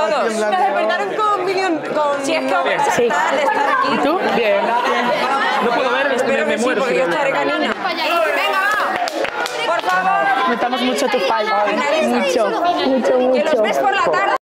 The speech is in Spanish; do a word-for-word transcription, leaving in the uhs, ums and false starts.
todos. Me despertaron con millón... Con Si es que bien. sí. de estar aquí. ¿Y tú? Bien. No puedo ver, Espero me, que me sí, muero. porque yo estaré canina. Venga, va. Por favor. Notamos mucho tu falta. Finaliza. Mucho, mucho, mucho. Que los ves por la tarde.